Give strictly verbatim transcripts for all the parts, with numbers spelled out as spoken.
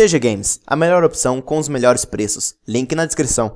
T G Games, a melhor opção com os melhores preços. Link na descrição.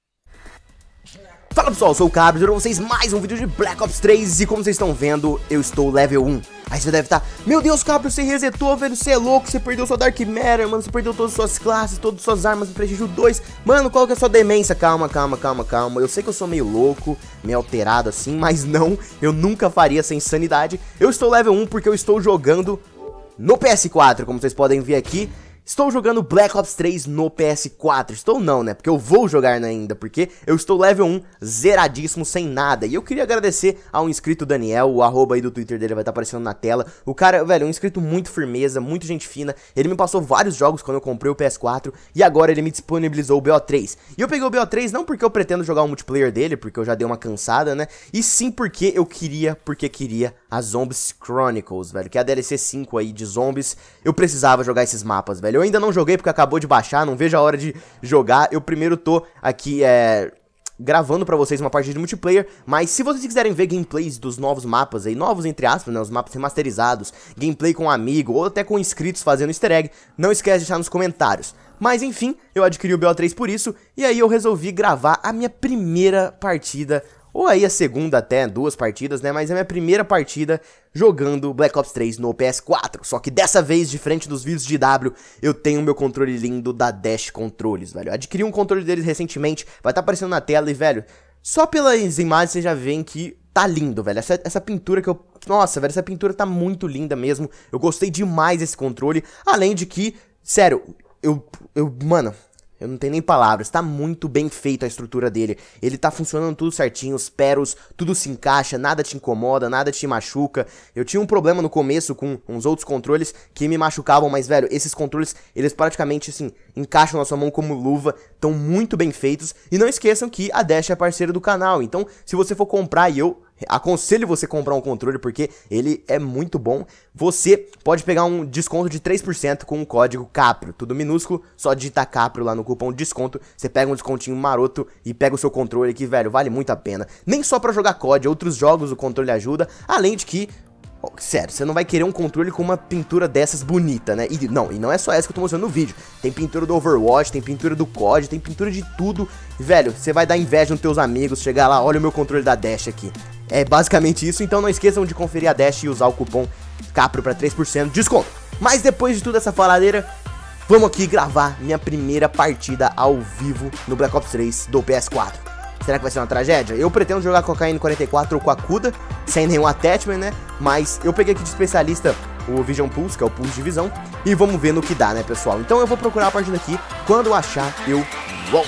Fala pessoal, eu sou o Cabro, e vocês mais um vídeo de Black Ops três. E como vocês estão vendo, eu estou level um. Aí você deve estar, meu Deus, Cabro, você resetou, velho, você é louco, você perdeu sua Dark Matter, mano, você perdeu todas as suas classes, todas as suas armas no Prestígio dois. Mano, qual que é a sua demência? Calma, calma, calma, calma. Eu sei que eu sou meio louco, meio alterado assim, mas não, eu nunca faria essa insanidade. Eu estou level um porque eu estou jogando no P S quatro, como vocês podem ver aqui. Estou jogando Black Ops três no P S quatro, estou não, né, porque eu vou jogar ainda, porque eu estou level um, zeradíssimo, sem nada. E eu queria agradecer ao inscrito Daniel, o arroba aí do Twitter dele vai estar aparecendo na tela. O cara, velho, é um inscrito muito firmeza, muito gente fina. Ele me passou vários jogos quando eu comprei o P S quatro e agora ele me disponibilizou o B O três. E eu peguei o B O três não porque eu pretendo jogar o multiplayer dele, porque eu já dei uma cansada, né, e sim porque eu queria, porque queria a Zombies Chronicles, velho, que é a D L C cinco aí de zombies. Eu precisava jogar esses mapas, velho. Eu ainda não joguei porque acabou de baixar, não vejo a hora de jogar. Eu primeiro tô aqui, é... gravando pra vocês uma partida de multiplayer, mas se vocês quiserem ver gameplays dos novos mapas aí, novos entre aspas, né, os mapas remasterizados, gameplay com um amigo, ou até com inscritos fazendo easter egg, não esquece de deixar nos comentários. Mas enfim, eu adquiri o B O três por isso, e aí eu resolvi gravar a minha primeira partida, ou aí a segunda até, duas partidas, né, mas é a minha primeira partida jogando Black Ops três no P S quatro. Só que dessa vez, diferente dos vídeos de W, eu tenho o meu controle lindo da Dash Controles, velho. Eu adquiri um controle deles recentemente, vai estar aparecendo na tela e, velho, só pelas imagens vocês já veem que tá lindo, velho. Essa, essa pintura que eu... Nossa, velho, essa pintura tá muito linda mesmo. Eu gostei demais desse controle, além de que, sério, eu... eu mano... eu não tenho nem palavras, tá muito bem feita a estrutura dele. Ele tá funcionando tudo certinho, os peros, tudo se encaixa, nada te incomoda, nada te machuca. Eu tinha um problema no começo com uns outros controles que me machucavam, mas, velho, esses controles, eles praticamente, assim, encaixam na sua mão como luva, estão muito bem feitos. E não esqueçam que a Dash é parceira do canal, então, se você for comprar, e eu... aconselho você comprar um controle porque ele é muito bom. Você pode pegar um desconto de três por cento com o código CAPRO, tudo minúsculo, só digitar CAPRO lá no cupom de desconto. Você pega um descontinho maroto e pega o seu controle que, velho, vale muito a pena. Nem só pra jogar C O D, outros jogos o controle ajuda, além de que... Oh, sério, você não vai querer um controle com uma pintura dessas bonita, né? E não, e não é só essa que eu tô mostrando no vídeo. Tem pintura do Overwatch, tem pintura do C O D, tem pintura de tudo. Velho, você vai dar inveja nos teus amigos, chegar lá, olha o meu controle da Dash aqui. É basicamente isso, então não esqueçam de conferir a Dash e usar o cupom CAPRO para três por cento de desconto. Mas depois de toda essa faladeira, vamos aqui gravar minha primeira partida ao vivo no Black Ops três do P S quatro. Será que vai ser uma tragédia? Eu pretendo jogar com a K N quarenta e quatro ou com a Kuda, sem nenhum attachment, né? Mas eu peguei aqui de especialista o Vision Pulse, que é o pulse de visão, e vamos ver no que dá, né, pessoal? Então eu vou procurar a partida aqui, quando eu achar, eu volto.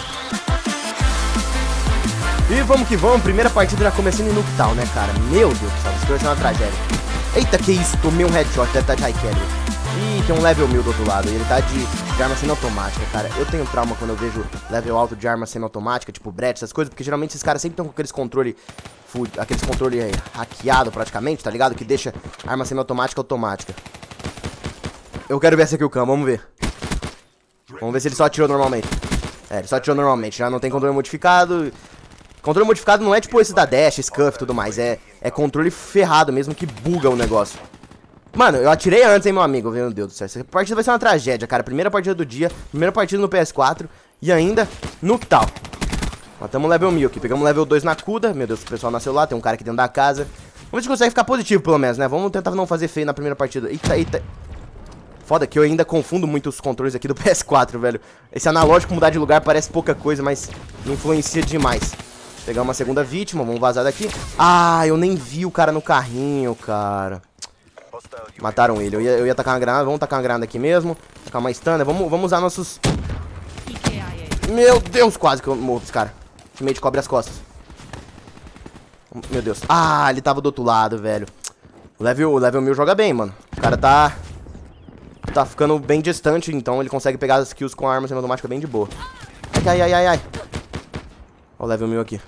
E vamos que vamos, primeira partida já começando em Nuketown, né, cara? Meu Deus do céu, isso vai ser uma tragédia. Eita, que isso, tomei um headshot, deve estar de high caliber. Ih, tem um level mil do outro lado, e ele tá de, de arma semiautomática, cara. Eu tenho trauma quando eu vejo level alto de arma semiautomática, tipo Brett, essas coisas, porque geralmente esses caras sempre estão com aqueles controle, aqueles controle hackeado praticamente, tá ligado? Que deixa arma semiautomática automática. Eu quero ver essa aqui o Cam, vamos ver. Vamos ver se ele só atirou normalmente. É, ele só atirou normalmente, já não tem controle modificado. Controle modificado não é tipo esse da Dash, Scuff e tudo mais, é, é controle ferrado mesmo que buga o negócio. Mano, eu atirei antes, hein, meu amigo, meu Deus do céu, essa partida vai ser uma tragédia, cara, primeira partida do dia, primeira partida no P S quatro e ainda no que tal. Matamos level mil aqui, pegamos level dois na Kuda, meu Deus, o pessoal nasceu lá, tem um cara aqui dentro da casa. Vamos ver se consegue ficar positivo pelo menos, né, vamos tentar não fazer feio na primeira partida. Eita, eita. Foda que eu ainda confundo muito os controles aqui do P S quatro, velho. Esse analógico mudar de lugar parece pouca coisa, mas influencia demais. Pegar uma segunda vítima, vamos vazar daqui. Ah, eu nem vi o cara no carrinho, cara. Mataram ele, eu ia, eu ia tacar uma granada, vamos tacar uma granada aqui mesmo. Tacar uma stun, vamos, vamos usar nossos... Meu Deus, quase que eu morro esse cara. O teammate cobre as costas. Meu Deus. Ah, ele tava do outro lado, velho. O level, o level mil joga bem, mano. O cara tá... Tá ficando bem distante, então ele consegue pegar as kills com a arma semiautomática bem de boa. Ai, ai, ai, ai. Olha o level mil aqui.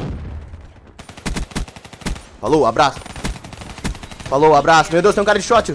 Falou, abraço. Falou, abraço. Meu Deus, tem um cara de shot.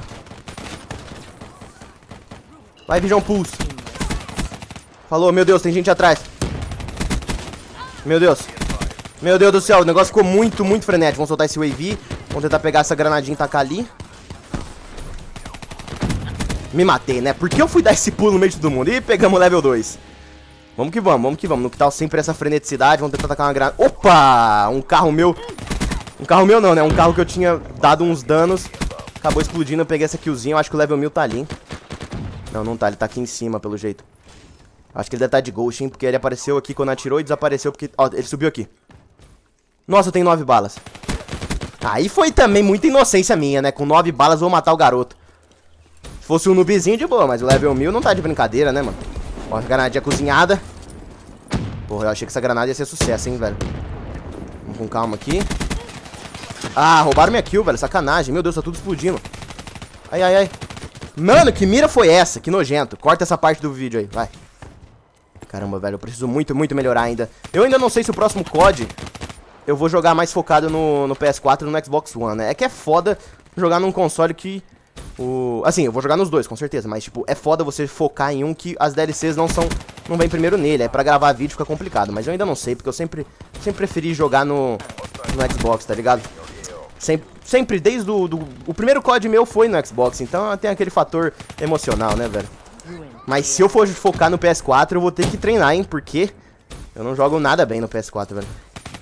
Vai, Vision Pulse. Falou, meu Deus, tem gente atrás. Meu Deus. Meu Deus do céu, o negócio ficou muito, muito frenético. Vamos soltar esse U A V. Vamos tentar pegar essa granadinha e tacar ali. Me matei, né? Por que eu fui dar esse pulo no meio de todo mundo? E pegamos o level dois. Vamos que vamos, vamos que vamos. No que tal sempre essa freneticidade. Vamos tentar atacar uma granada. Opa! Um carro meu. Um carro meu não, né? Um carro que eu tinha dado uns danos. Acabou explodindo. Eu peguei essa killzinha. Eu acho que o level mil tá ali, hein? Não, não tá. Ele tá aqui em cima, pelo jeito. Acho que ele deve estar de ghost, hein? Porque ele apareceu aqui quando atirou e desapareceu porque... Ó, ele subiu aqui. Nossa, eu tenho nove balas. Aí foi também muita inocência minha, né? Com nove balas eu vou matar o garoto. Se fosse um noobzinho, de boa. Mas o level mil não tá de brincadeira, né, mano? Ó, granadinha cozinhada. Porra, eu achei que essa granada ia ser sucesso, hein, velho. Vamos com calma aqui. Ah, roubaram minha kill, velho. Sacanagem. Meu Deus, tá tudo explodindo. Ai, ai, ai. Mano, que mira foi essa? Que nojento. Corta essa parte do vídeo aí, vai. Caramba, velho, eu preciso muito, muito melhorar ainda. Eu ainda não sei se o próximo C O D eu vou jogar mais focado no, no P S quatro e no Xbox One, né? É que é foda jogar num console que... O... Assim, eu vou jogar nos dois, com certeza. Mas, tipo, é foda você focar em um que as D L Cs não são... Não vem primeiro nele. É pra gravar vídeo fica complicado. Mas eu ainda não sei, porque eu sempre... Sempre preferi jogar no... No Xbox, tá ligado? Sempre, sempre desde o... Do, o primeiro C O D meu foi no Xbox. Então tem aquele fator emocional, né, velho? Mas se eu for focar no P S quatro, eu vou ter que treinar, hein? Porque eu não jogo nada bem no P S quatro, velho.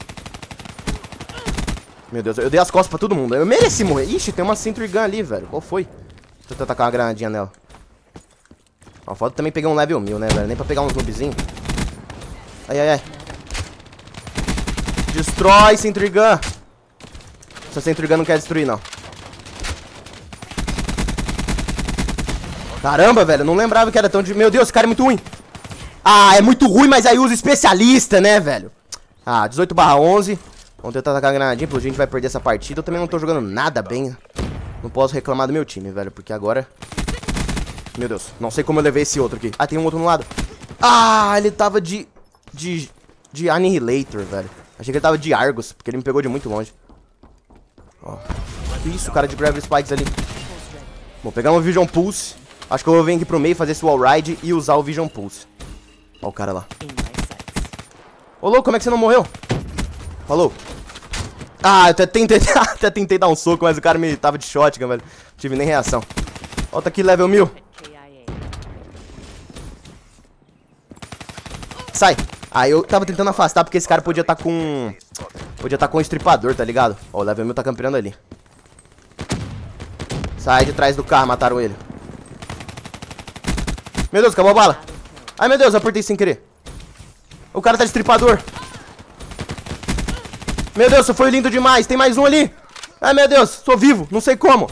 Meu Deus, eu dei as costas pra todo mundo. Eu mereci morrer. Ixi, tem uma Sentry Gun ali, velho. Qual foi? Deixa eu tacar uma granadinha nela. Ó, foda também pegar um level mil, né, velho? Nem pra pegar uns noobzinhos. Ai, ai, ai. Destrói, Sentry Gun. Essa Sentry Gun não quer destruir, não. Caramba, velho, eu não lembrava que era tão de... Meu Deus, esse cara é muito ruim. Ah, é muito ruim, mas aí usa especialista, né, velho? Ah, dezoito barra onze. Vamos tentar atacar a granadinha, porque a gente vai perder essa partida. Eu também não tô jogando nada bem. Não posso reclamar do meu time, velho, porque agora... Meu Deus, não sei como eu levei esse outro aqui. Ah, tem um outro no lado. Ah, ele tava de... De... De Annihilator, velho. Achei que ele tava de Argus, porque ele me pegou de muito longe. Ó. Que isso, cara de Gravity Spikes ali. Vou pegar uma Vision Pulse. Acho que eu vou vir aqui pro meio, fazer esse wall ride e usar o Vision Pulse. Ó o cara lá. Ô, louco, como é que você não morreu? Falou. Ah, eu até tentei, até tentei dar um soco, mas o cara me tava de shotgun, velho. Não tive nem reação. Volta aqui, level mil. Sai. Ah, eu tava tentando afastar porque esse cara podia estar tá com... Podia estar tá com um estripador, tá ligado? Ó, o level mil tá campeando ali. Sai de trás do carro, mataram ele. Meu Deus, acabou a bala. Ai, meu Deus, eu apertei sem querer. O cara tá de estripador. Meu Deus, isso foi lindo demais. Tem mais um ali. Ai, meu Deus, sou vivo, não sei como.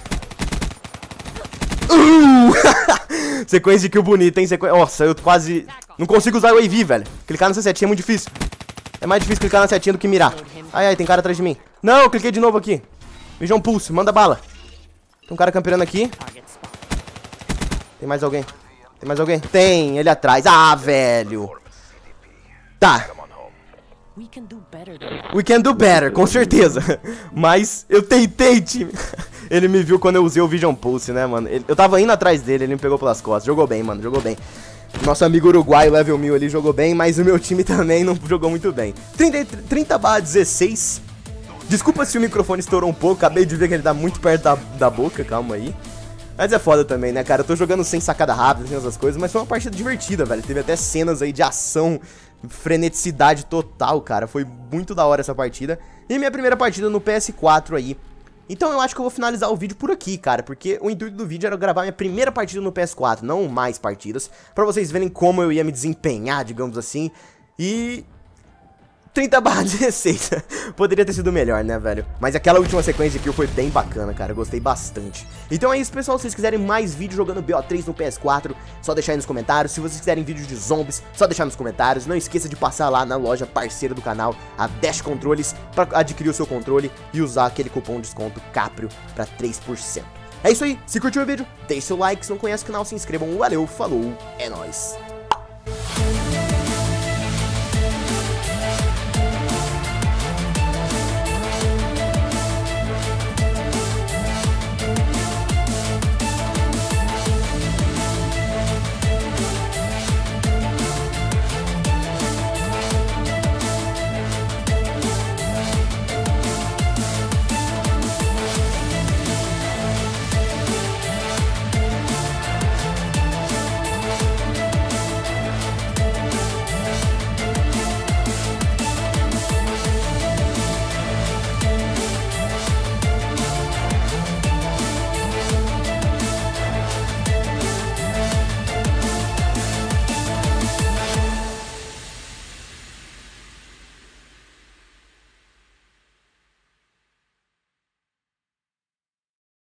Uh! Sequência de kill bonita, hein? Sequ... Nossa, eu quase... Não consigo usar o A V, velho. Clicar nessa setinha é muito difícil. É mais difícil clicar na setinha do que mirar. Ai, ai, tem cara atrás de mim. Não, eu cliquei de novo aqui. Vision Pulse, manda bala. Tem um cara camperando aqui. Tem mais alguém? Tem mais alguém? Tem, ele atrás. Ah, velho. Tá. We can do better, com certeza. Mas eu tentei, time. Ele me viu quando eu usei o Vision Pulse, né, mano? Ele, eu tava indo atrás dele, ele me pegou pelas costas. Jogou bem, mano, jogou bem. Nosso amigo uruguaio, level mil ali, jogou bem. Mas o meu time também não jogou muito bem. trinta barra dezesseis. Desculpa se o microfone estourou um pouco. Acabei de ver que ele tá muito perto da, da boca, calma aí. Mas é foda também, né, cara? Eu tô jogando sem sacada rápida, sem essas coisas. Mas foi uma partida divertida, velho. Teve até cenas aí de ação, freneticidade total, cara. Foi muito da hora essa partida. E minha primeira partida no P S quatro aí. Então eu acho que eu vou finalizar o vídeo por aqui, cara. Porque o intuito do vídeo era gravar minha primeira partida no P S quatro, não mais partidas. Pra vocês verem como eu ia me desempenhar, digamos assim. E... trinta barra dezesseis. Poderia ter sido melhor, né, velho? Mas aquela última sequência de kill foi bem bacana, cara. Eu gostei bastante. Então é isso, pessoal. Se vocês quiserem mais vídeos jogando B O três no P S quatro, só deixar aí nos comentários. Se vocês quiserem vídeos de zombies, só deixar nos comentários. Não esqueça de passar lá na loja parceira do canal, a Dash Controles, pra adquirir o seu controle e usar aquele cupom de desconto Caprio pra três por cento. É isso aí. Se curtiu o vídeo, deixe seu like. Se não conhece o canal, se inscrevam. Valeu, falou, é nóis.